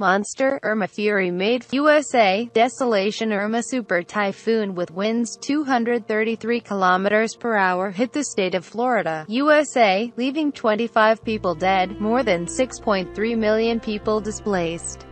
monster, Irma fury made USA, desolation. Irma super typhoon with winds 233 kilometers per hour hit the state of Florida, USA, leaving 25 people dead, more than 6.3 million people displaced.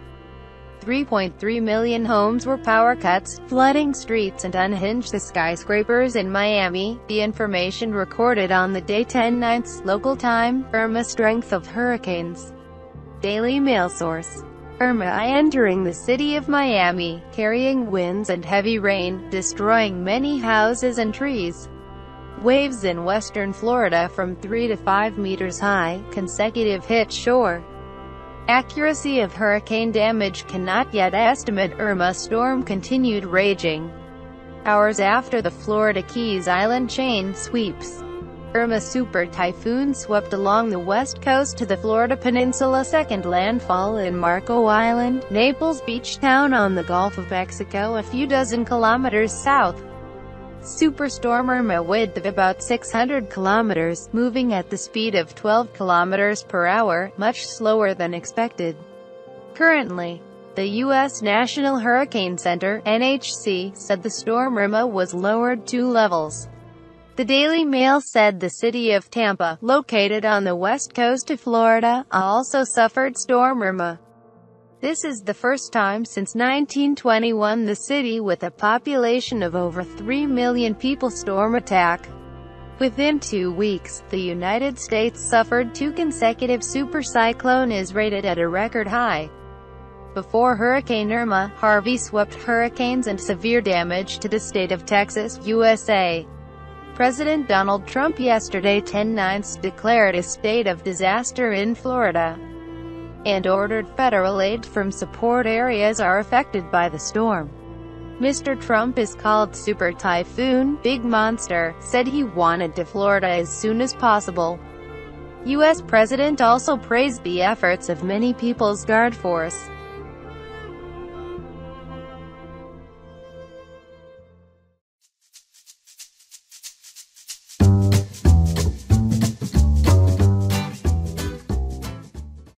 3.3 million homes were power cuts, flooding streets and unhinged the skyscrapers in Miami. The information recorded on the day 10/9 local time. Irma strength of hurricanes. Daily Mail source. Irma entering the city of Miami, carrying winds and heavy rain, destroying many houses and trees. Waves in western Florida from 3 to 5 meters high, consecutive hit shore. Accuracy of hurricane damage cannot yet estimate. Irma storm continued raging hours after the Florida Keys Island chain sweeps. Irma super typhoon swept along the west coast to the Florida peninsula. Second landfall in Marco Island, Naples beach town on the Gulf of Mexico, a few dozen kilometers south. Superstorm Irma with about 600 kilometers, moving at the speed of 12 kilometers per hour, much slower than expected. Currently, the U.S. National Hurricane Center, NHC, said the storm Irma was lowered 2 levels. The Daily Mail said the city of Tampa, located on the west coast of Florida, also suffered storm Irma. This is the first time since 1921 the city with a population of over 3 million people storm attack. Within 2 weeks, the United States suffered 2 consecutive supercyclone is rated at a record high. Before Hurricane Irma, Harvey swept hurricanes and severe damage to the state of Texas, USA. President Donald Trump yesterday 10/9 declared a state of disaster in Florida and ordered federal aid from support areas are affected by the storm. Mr. Trump is called Super Typhoon, Big Monster, said he wanted to Florida as soon as possible. U.S. President also praised the efforts of many People's Guard Force.